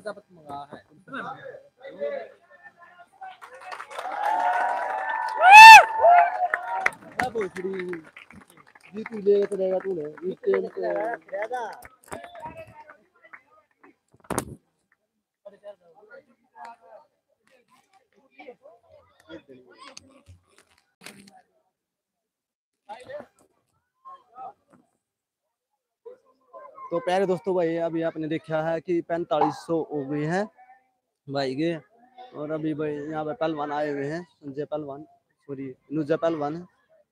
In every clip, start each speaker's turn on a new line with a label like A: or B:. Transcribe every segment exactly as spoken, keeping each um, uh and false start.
A: मंगा है जी तू ले तो रहेगा तूने इस टाइम पे तो प्यारे दोस्तों भाई अभी आपने देखा है कि पैंतालीस सौ हो गई है भाई के। और अभी भाई यहाँ पे पहलवान आए हुए हैं, संजय पहलवान, सॉरी नुजा पहलवान।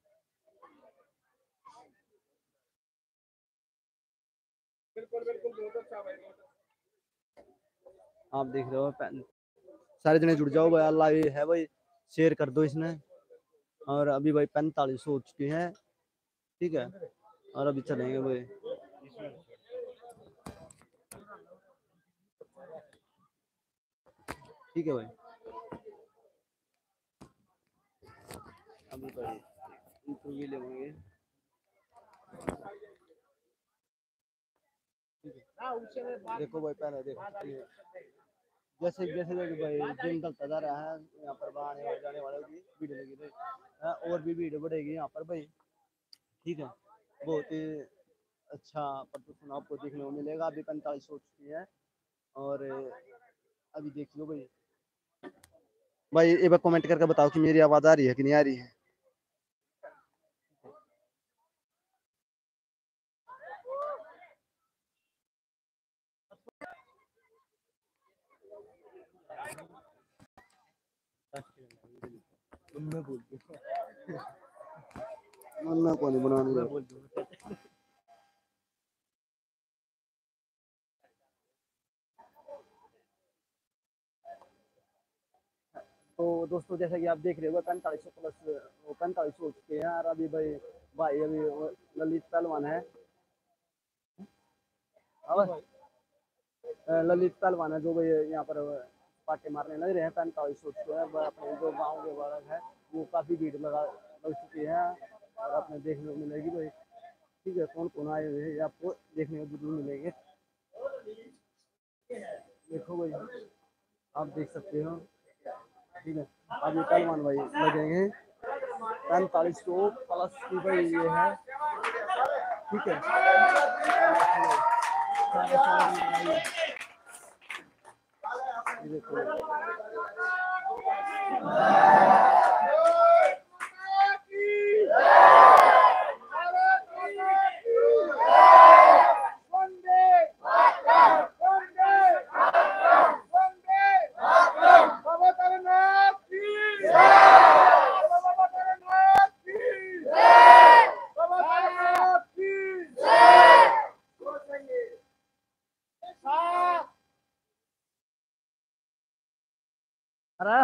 A: आप देख रहे हो सारे जने जुड़ जाओ भाई, अल्लाह ये है भाई, शेयर कर दो इसने। और अभी भाई पैंतालीस हो चुकी है, ठीक है। और अभी चलेंगे भाई, ठीक है भाई। अभी भाई इंटरव्यू लेंगे, देखो भाई पहले देखो जैसे जैसे भाई दिन ढलता जा रहा है, यहाँ पर आने वाले जाने वाले की भीड़ लगी रही है, और भी भीड़ बढ़ेगी यहाँ पर भाई, ठीक है। बहुत ही अच्छा प्रदर्शन आपको देखने को मिलेगा। अभी पैंतालीस हो चुकी है और अभी देख लो भाई। भाई एक बार कमेंट करके बताओ कि मेरी आवाज आ रही है कि नहीं आ रही है। मैं बोल मैं कौन बनाने बोल तो दोस्तों जैसा कि आप देख रहे हो पैंतालीस सौ प्लस पैंतालीस हो चुके हैं। और अभी भाई भाई अभी ललित पहलवान है, ललित पहलवान है जो भाई यहाँ पर पाटे मारने लग रहे हैं। पैंतालीस हो चुके हैं, अपने जो गाँव के बालक है वो काफी भीड़ लगा लग चुकी है और अपने देखने को मिलेगी भाई, ठीक है। कौन कौन आए हुए हैं आपको देखने को जरूर मिलेंगे। देखो भाई आप देख सकते हो, ठीक है। अभी पहलवान भाई लगेंगे पैंतालीस सौ प्लस की भाई ये है, ठीक है। देखो अरे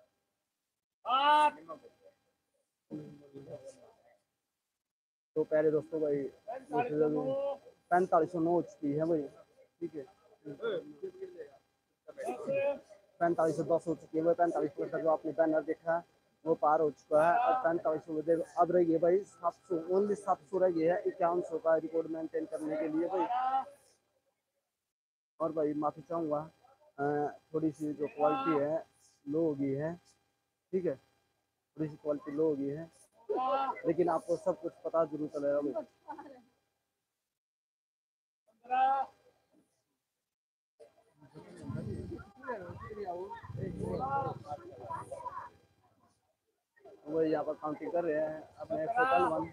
A: तो प्यारे दोस्तों भाई पैंतालीस सौ नौ हो चुकी है भाई, ठीक है। पैंतालीस सौ दस हो चुकी है भाई, पैंतालीस परसेंट जो आपने बैनर देखा वो पार हो चुका है। अब पैंतालीस सौ अब रही है भाई सात सौ, ओनली सात सौ रह गई है इक्यावन सौ का रिकॉर्ड मेंटेन करने के लिए भाई। और भाई माफी चाहूँगा थोड़ी सी जो क्वालिटी है लो हो गई है, ठीक है। थोड़ी सी क्वालिटी लो हो गई है लेकिन आपको सब कुछ पता जरूर चलेगा भाई। वो यहाँ पर काउंटिंग कर रहे हैं अपने वन।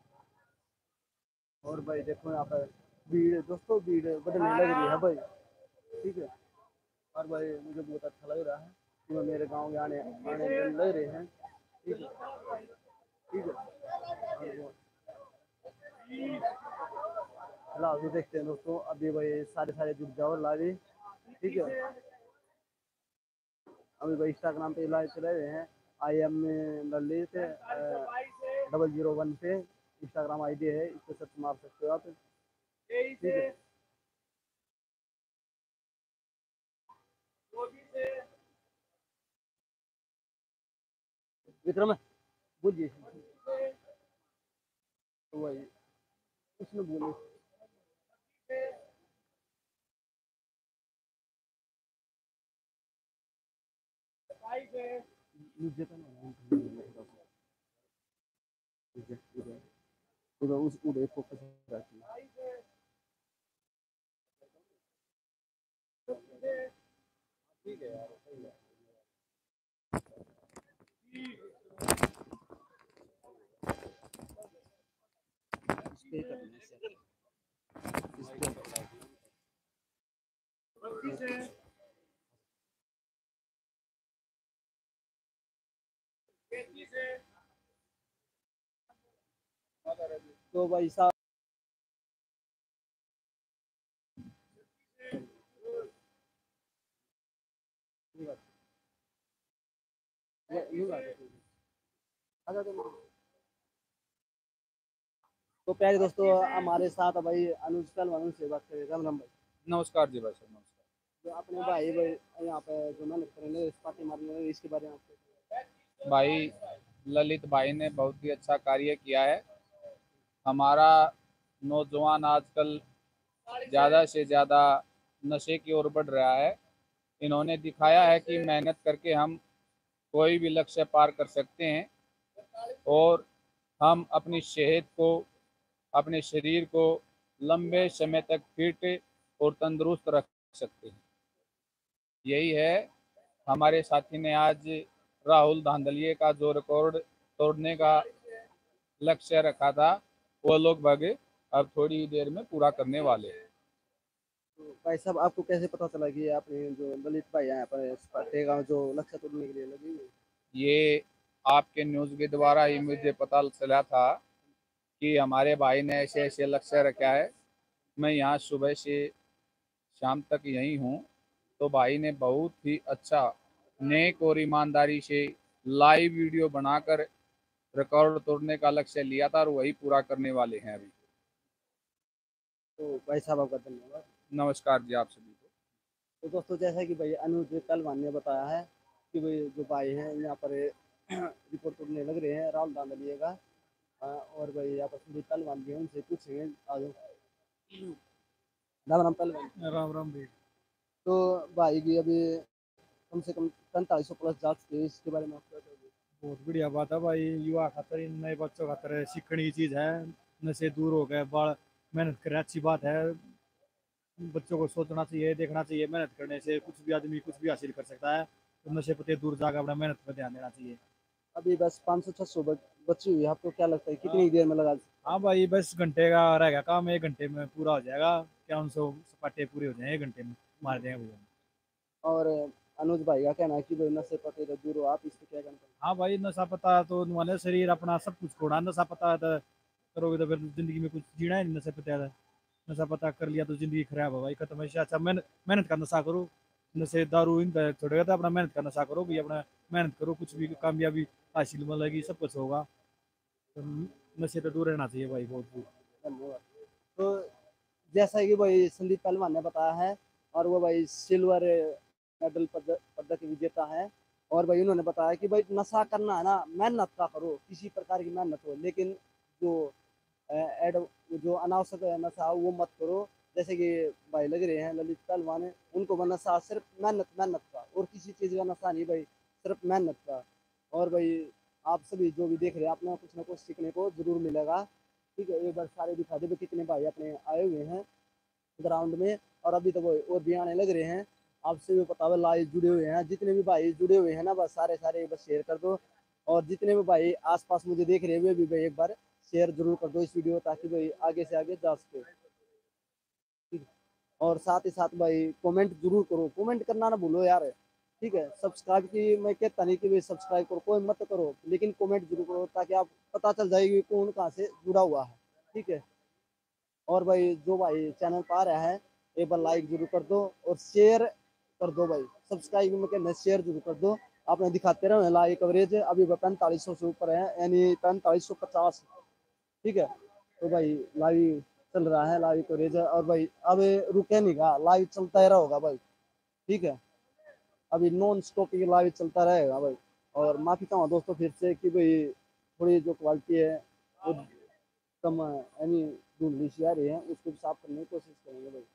A: और भाई देखो यहाँ पर भीड़ दोस्तों, भीड़ बढ़ने लग रही है भाई, ठीक है। और भाई मुझे बहुत अच्छा लग रहा है कि वो मेरे गांव में आने आने लग रहे हैं, ठीक है, ठीक है। फिलहाल तो देखते हैं दोस्तों, अभी भाई सारे सारे जुट जाओ लाइव, ठीक है। अभी भाई इंस्टाग्राम पे लाइव चले रहे हैं, I am Lalit double zero one पे इंस्टाग्राम आईडी है, इस पर सर्च मार सकते हो आप, ठीक है। विक्रम बोलिए तो भाई उसने बोले मुझे तो ना उधर उस उधर फोकस रखी ठीक है यार स्टे करने से तो भाई साहब तो प्यारे दोस्तों हमारे साथ भाई अनुज कलवान से बात करें। राम राम भाई।
B: नमस्कार जी भाई साहब, नमस्कार।
A: जो अपने भाई भाई यहाँ पे जो मेहनत करेंगे इस पार्टी मारने इसके बारे में आपको
B: भाई ललित भाई ने बहुत ही अच्छा कार्य किया है। हमारा नौजवान आजकल ज़्यादा से ज़्यादा नशे की ओर बढ़ रहा है। इन्होंने दिखाया है कि मेहनत करके हम कोई भी लक्ष्य पार कर सकते हैं और हम अपनी सेहत को, अपने शरीर को लंबे समय तक फिट और तंदुरुस्त रख सकते हैं। यही है हमारे साथी ने आज राहुल धांधलिए का जो रिकॉर्ड तोड़ने का लक्ष्य रखा था वो लगभग अब थोड़ी देर में पूरा करने वाले हैं।
A: तो भाई साहब आपको कैसे पता चला कि आपने जो ललित भाई यहाँ पर इस पार्टी का जो लक्ष्य तोड़ने के लिए लगे हुए हैं?
B: ये आपके न्यूज़ के द्वारा ही मुझे पता चला था कि हमारे भाई ने ऐसे ऐसे लक्ष्य रखा है। मैं यहाँ सुबह से शाम तक यहीं हूँ, तो भाई ने बहुत ही अच्छा नेक और ईमानदारी से लाइव वीडियो बनाकर रिकॉर्ड तोड़ने का लक्ष्य लिया था और वही पूरा करने वाले हैं अभी।
A: तो भाई साहब आपका धन्यवाद।
B: नमस्कार जी आप सभी को।
A: तो दोस्तों जैसा कि भाई अनुज कलवान ने बताया है कि भाई जो भाई हैं यहाँ पर रिपोर्ट करने लग रहे हैं राहुल दांदलिए का। हाँ, और भाई यहाँ पर संदीप पहलवान भी हैं उनसे पूछेंगे आज। राम राम पहलवान।
C: राम राम भाई।
A: तो भाई की अभी कम से कम पैंतालीस सौ प्लस जांच के इसके बारे में आप क्या कहोगे?
C: बहुत बढ़िया बात है भाई। युवा खातर, इन नए बच्चों खातर सीखने की चीज है। नशे दूर हो गए, बड़ मेहनत करें, अच्छी बात है। बच्चों को सोचना चाहिए, देखना चाहिए, मेहनत करने से कुछ भी आदमी कुछ भी हासिल कर सकता है। तो नशे पते दूर जाकर अपना मेहनत पर ध्यान देना चाहिए।
A: अभी बस पाँच सौ छह सौ बच्ची हुई है, आपको क्या लगता है कितनी देर में लगा?
C: हाँ भाई, बस घंटे का रहेगा काम, एक घंटे में पूरा हो जाएगा। क्या उनसे सपाटे पूरे हो जाएंगे, एक घंटे में मार देंगे भैया।
A: और अनुज भाई का कहना है कि भाई नशे पते तो दूर हो, आप इस पे क्या कहना चाहते
C: हाँ भाई, नशा पता तो तुम्हारे शरीर अपना सब कुछ छोड़ा। नशा पता तो करोगे तो फिर जिंदगी में कुछ जीना है नहीं। नशे पता है, नशा पता कर लिया तो जिंदगी खराब है भाई, खत्म है। इससे अच्छा मेहनत मेहनत का नशा करो। नशे दारू इन छोड़ेगा तो अपना मेहनत का नशा करो भाई। अपना मेहनत करो, कुछ भी कामयाबी हासिल मिलेगी, सब कुछ होगा। तो नशे तो दूर रहना चाहिए भाई, बहुत दूर।
A: हैं? धन्यवाद। तो जैसा कि भाई संदीप पहलवान ने बताया है और वो भाई सिल्वर मेडल पदक पदक विजेता है। और भाई उन्होंने बताया कि भाई नशा करना है ना, मेहनत का करो, किसी प्रकार की मेहनत हो, लेकिन जो अ, एड जो अनावश्यक नशा हो वो मत करो। जैसे कि भाई लग रहे हैं ललित पहलवान है, उनको वो नशा सिर्फ मेहनत मेहनत का और किसी चीज़ का नशा नहीं भाई, सिर्फ मेहनत का। और भाई आप सभी जो भी देख रहे हैं आपने कुछ ना कुछ सीखने को जरूर मिलेगा। ठीक है, एक बार सारे दिखा दे भाई कितने भाई अपने आए हुए हैं ग्राउंड में। और अभी तो वो और भी आने लग रहे हैं। आपसे भी पता है लाइव जुड़े हुए हैं, जितने भी भाई जुड़े हुए हैं ना बस सारे सारे बस शेयर कर दो। और जितने भी भाई आसपास मुझे देख रहे हैं वे भी भाई एक बार शेयर जरूर कर दो इस वीडियो, ताकि भाई आगे से आगे जा सके। ठीक है? और साथ ही साथ भाई कमेंट जरूर करो, कमेंट करना ना भूलो यार। ठीक है, सब्सक्राइब की मैं कहता नहीं कि भाई सब्सक्राइब करो, कोई मत करो, लेकिन कमेंट जरूर करो ताकि आप पता चल जाएगी कौन कहाँ से जुड़ा हुआ है। ठीक है, और भाई जो भाई चैनल पर आ रहा है एक बार लाइक जरूर कर दो और शेयर कर दो भाई। सब्सक्राइब में कहना शेयर जरूर कर दो। आपने दिखाते रहे लाइव कवरेज अभी पैंतालीस सौ से ऊपर है, यानी पैंतालीस सौ पचास। ठीक है, तो भाई लाइव चल रहा है, लाइव कवरेज है और भाई अब रुके नहीं गा, लाइव चलता ही रहेगा भाई। ठीक है, अभी नॉन स्टॉप ये लाइव चलता रहेगा भाई। और माफी चाहूँगा दोस्तों फिर से कि भाई थोड़ी जो क्वालिटी है वो कम यानी धुंधली सी आ रही है, उसको भी साफ करने की कोशिश करेंगे भाई।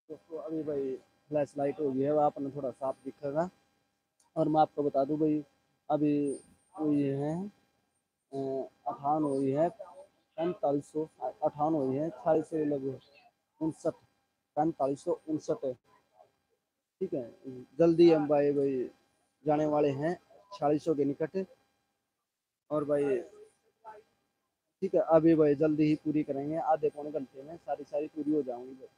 A: दोस्तों अभी भाई फ्लैश लाइट हो गई है, वो आपने थोड़ा साफ दिखेगा। और मैं आपको बता दूं भाई, अभी हुई है अठान हुई है पैंतालीस सौ अठान हुई है छियालीस सौ लगभग उनसठ पैंतालीस सौ उनसठ है। ठीक है, जल्दी हम भाई भाई जाने वाले हैं छियालीस सौ के निकट। और भाई ठीक है, अभी भाई जल्दी ही पूरी करेंगे, आधे पौने घंटे में सारी सारी पूरी हो जाऊंगी भाई।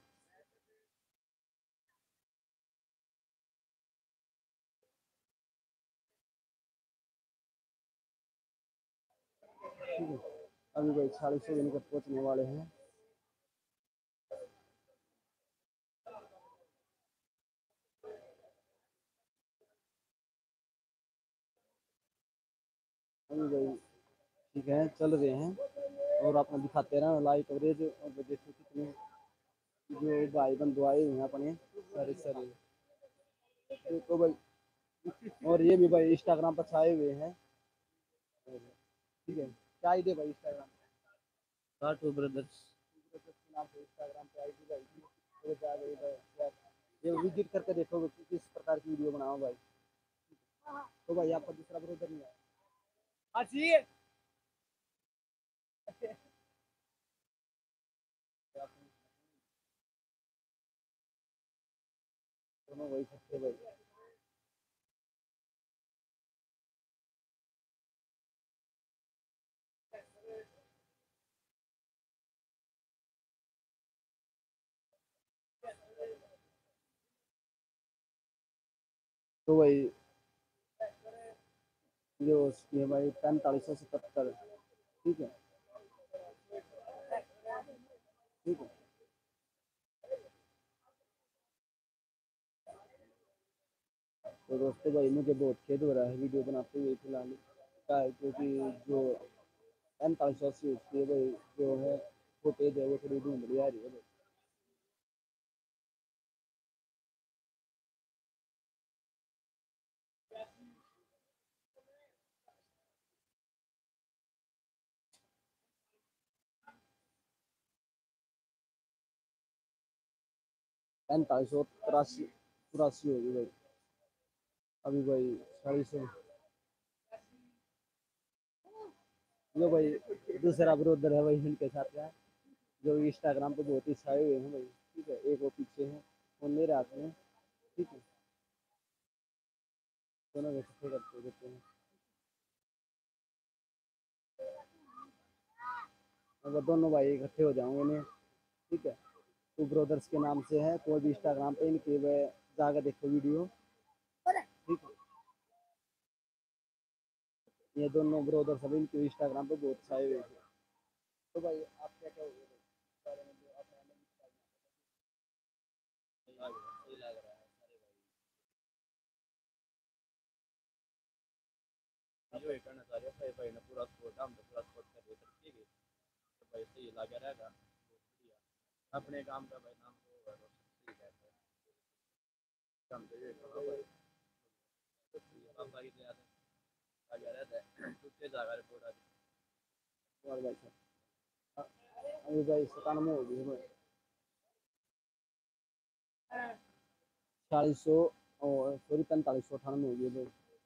A: ठीक है, अभी भाई छियालीस सौ के निकट पहुंचने वाले हैं। अभी भाई ठीक है, चल रहे हैं और आपने दिखाते रहे लाइव कवरेज। और देखो कितने जो भाई बंधु आए हुए हैं अपने सारे सारे, तो भाई और ये भी भाई इंस्टाग्राम पर छाए हुए हैं। ठीक है, क्या आईडी भाई इंस्टाग्राम
C: टू ब्रदर्स।
A: के नाम से इंस्टाग्राम पे आईडी भाई की, वो जा गई भाई। ये विजिट करके देखो कि किस प्रकार की वीडियो बनाओ भाई। तो भाई आपका दूसरा ब्रदर नहीं है। हाँ जी, दोनों वही सकते भाई। तो भाई जो ये भाई पैंतालीस सौ सतहत्तर। ठीक है, ठीक है। तो दोस्तों भाई मुझे बहुत खेद हो रहा है वीडियो बनाते हुए फिलहाल, क्या है क्योंकि जो पैंतालीस सौ अस्सी उसकी है भाई, जो है फुटेज है वो थोड़ी धुंधली आ रही है भाई। पैंतालीस सौ तिरासी चौरासी होगी भाई। अभी भाई साढ़े सौ जो भाई दूसरा ब्रोदर है भाई इनके साथ है, जो इंस्टाग्राम पे बहुत ही छाए हुए हैं भाई। ठीक है, एक वो पीछे है, वो मेरे हाथ में। ठीक है, दोनों इकट्ठे करते देते हैं। अगर दोनों भाई इकट्ठे हो जाओगे इन्हें। ठीक है, टू ब्रदर्स के नाम से है, कोई भी इंस्टाग्राम पे इनके वह जाकर देखो वीडियो। ठीक है, ये दोनों ब्रदर्स अभी इनके इंस्टाग्राम पे बहुत छाए हुए थे। तो भाई आप क्या कहोगे भाई इस बारे में, जो आपने हमें सही लग रहा है सारे भाई जो करना चाह रहे हो भाई ने पूरा सपोर्ट, हम तो पूरा सपोर्ट कर रहे थे। ठीक है, तो भाई सही लगा रहेगा, अपने काम का भाई नाम तो होगा, तो सही रहता है काम तो ये करो भाई। पापा की याद है लगा रहता है दूसरे जगह रिपोर्ट आ और भाई साहब अभी भाई सतानवे हो गई भाई चालीस सौ और सॉरी पैंतालीस सौ अठानवे हो गई भाई।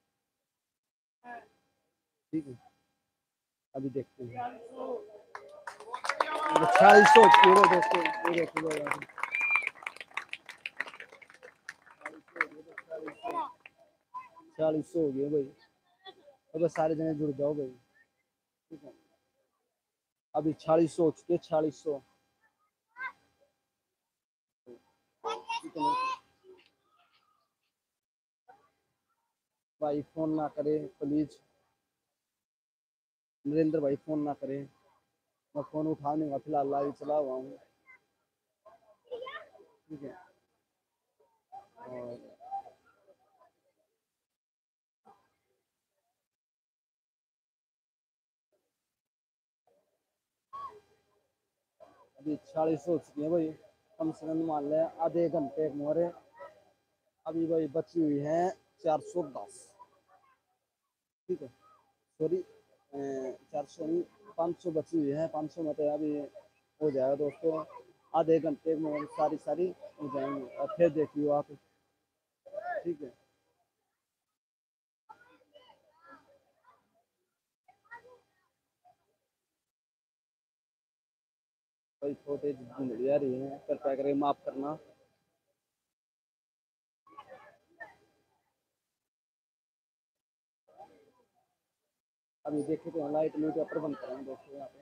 A: ठीक है, अभी देखते हैं छियालीस सौ पूरे दोस्तों पूरे पूरे छियालीस सौ हो गए भाई। अब बस सारे जने जुड़ जाओ भाई। ठीक है, अभी छियालीस सौ हो चुके छियालीस सौ। ठीक है भाई, फोन ना करे प्लीज, नरेंद्र भाई फोन ना करें, मैं फोन उठाने का फिलहाल लाइव चला हुआ हूँ। ठीक है, और अभी छियालीस हो चुकी है भाई, कम से कम मान लें आधे घंटे मोरे। अभी भाई बची हुई है चार सौ दस। ठीक है, सॉरी चार सौ नहीं पाँच सौ बची हुई है, पाँच सौ मतलब अभी हो जाएगा दोस्तों। आधे घंटे में सारी सारी हो जाएंगी, और फिर देखियो आप। ठीक है। कोई छोटे धुंधली आ रही है, कृपया करके माफ करना। अभी देखे तो लाइट लूट का प्रबंध करेंगे दोस्तों यहाँ पे।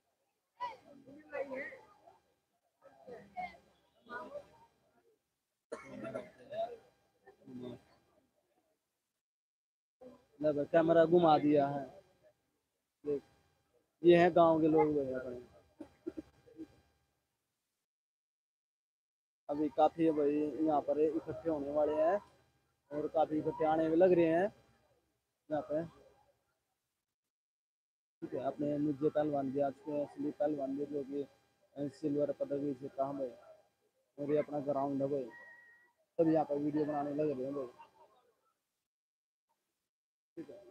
A: मतलब कैमरा घुमा दिया है। देख, ये है गांव के लोग भाई अपने। अभी काफी भाई यहाँ पर इकट्ठे होने वाले हैं, और काफी इकट्ठे आने में लग रहे हैं यहाँ पे। ठीक है। अपने मुझे पहलवान भी आज के असली पहलवान भी, जो कि सिल्वर पदक भी जीता है भाई, और ये अपना ग्राउंड है भाई, सब यहाँ पर वीडियो बनाने लग रहे हैं भाई। ठीक है।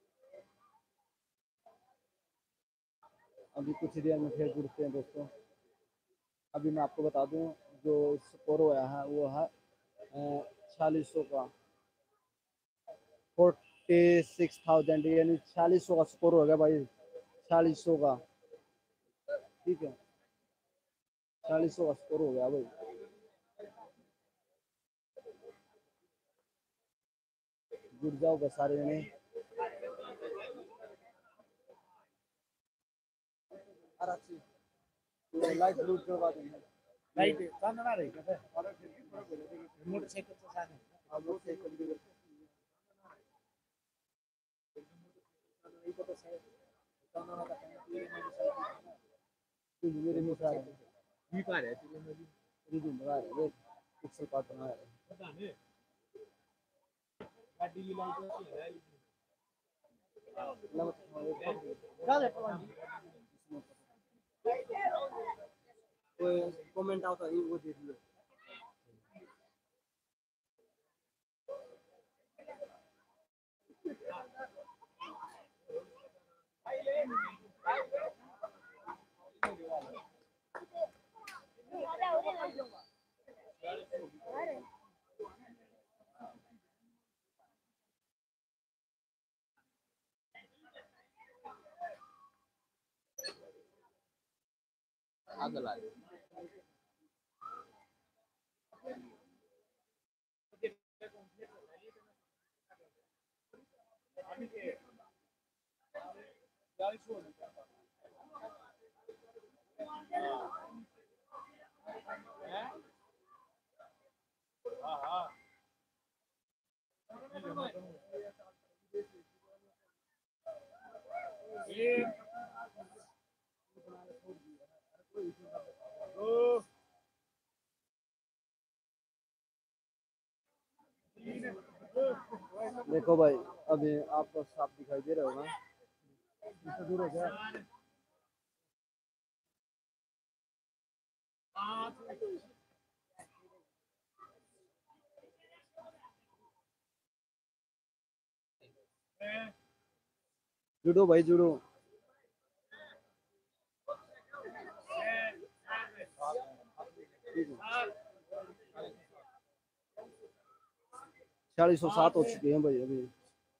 A: अभी कुछ देर में फिर जुड़ते हैं दोस्तों। अभी मैं आपको बता दूं, जो स्कोर हुआ है वो है छियालीस सौ का, फोर्टी सिक्स थाउजेंड, यानी छियालीस सौ का स्कोर हो गया भाई, छियालीस सौ का। ठीक है। छियालीस सौ का स्कोर हो गया भाई। जुड़ जाओ बस सारे जने। लाइट ब्लू करवा देंगे।
C: लाइट चांद ना रही क्या मोटरसाइकिल के साथ
A: हम लोग से कभी भी
C: नहीं पता शायद चांद ना
A: मेरे में सारे
C: भी पा रहे थे मैं भी
A: रिदूम लगा रहे हैं, पिक्सल पार्ट बना रहे हैं।
C: पता नहीं गाड़ी की लाइट है क्या है पता
A: कोई कमेंट आता है वो देख लो।
B: आगे ला
A: देखो भाई, अभी आपको साफ दिखाई दे रहा होगा, इससे दूर हो गया। जुड़ो भाई जुड़ो। चालीस सौ सात हो चुके हैं भाई अभी।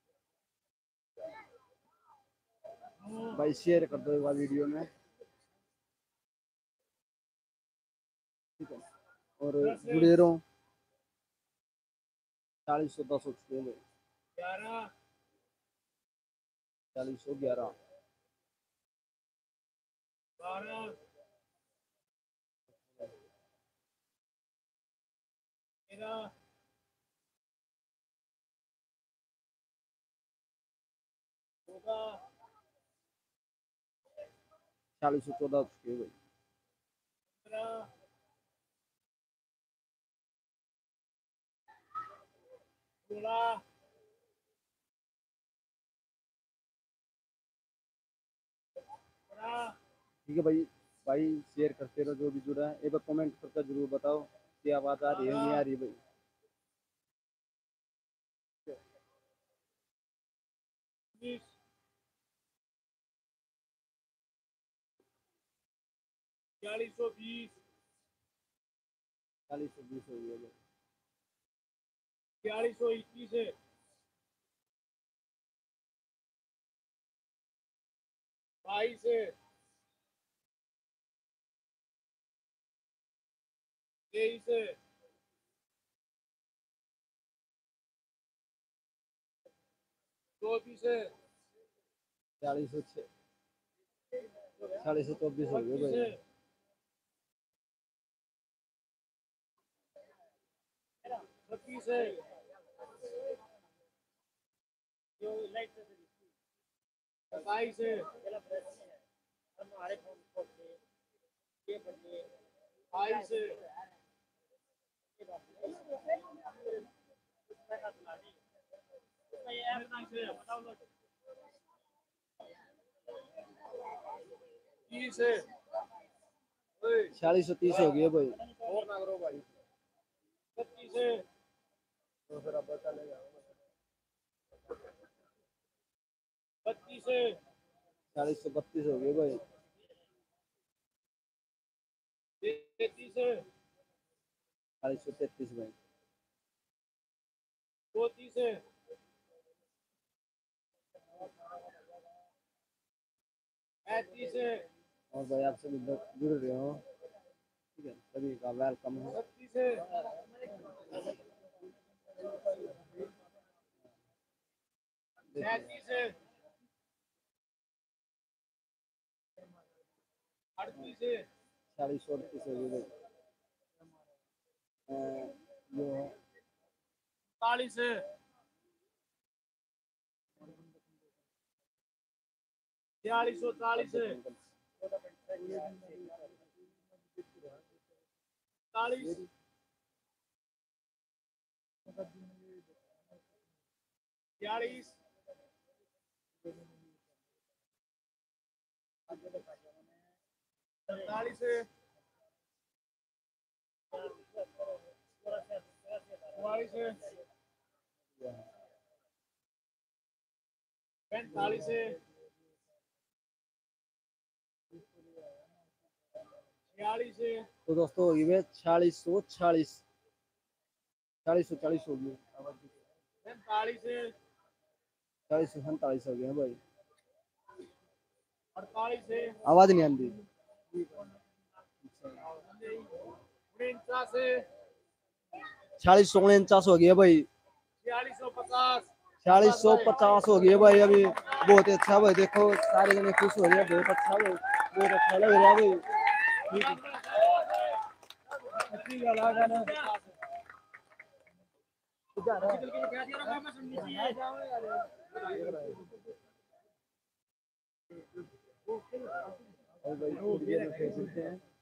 A: भाई शेयर कर दो एक बार वीडियो में। ठीक है। और जुड़े रहो। चालीस सौ दस हो चुके हैं भाई। चालीस सौ ग्यारह। चालीस सौ चौदह हो चुके हैं भाई। ठीक है भाई। भाई शेयर करते रहो जो भी जुड़ा है। एक बार कमेंट करके जरूर बताओ कि आवाज आ रही है नहीं आ रही भाई।
C: चालीस सौ बीस
A: चालीस सौ बीस हो गया भाई।
C: बयालीस सौ इक्कीस है, बाईस है, तेईस है, चौबीस है,
A: चालीस सौ छः चालीस सौ चौबीस हो गया
C: पच्चीस
A: भाई।
C: है, छब्बीस है, सत्ताईस है, बाईस है, तीस है,
A: छियालीस सौ तीस हो गया भाई।
C: और ना करो भाई, बत्तीस है,
A: तो फिर अब चलेगा
C: बत्तीस है,
A: चालीस सौ बत्तीस हो गया भाई।
C: तैतीस है,
A: चालीस सौ तैतीस भाई।
C: चौंतीस है, पैंतीस है,
A: और भाई आपसे भी जुड़ रहे हो, ठीक है, सभी का वेलकम है।
C: छत्तीस है, सैंतीस है, अड़तीस है,
A: चालीस सौ अड़तीस हो गया भाई। अ, जो है
C: चालीस है, छियालीस सौ चालीस है, चालीस, बयालीस, सैंतालीस है, चौवालीस है, पैंतालीस है, छियालीस है,
A: तो दोस्तों हो गई छियालीस सौ छियालीस चालीस सौ चालीस हो गया।
C: सैंतालीस है,
A: चालीस सौ सैंतालीस हो गया भाई।
C: अड़तालीस है,
A: आवाज नहीं आती।
C: उनचास है,
A: छियालीस सौ उनचास हो गया भाई।
C: छियालीस सौ पचास,
A: चालीस सौ पचास हो गया भाई। अभी बहुत अच्छा भाई, देखो सारे जने खुश हो रहे हैं, बहुत अच्छा भाई, बहुत अच्छा लग रहा है भाई। ठीक है।
C: अच्छी गला गाना
A: और भाई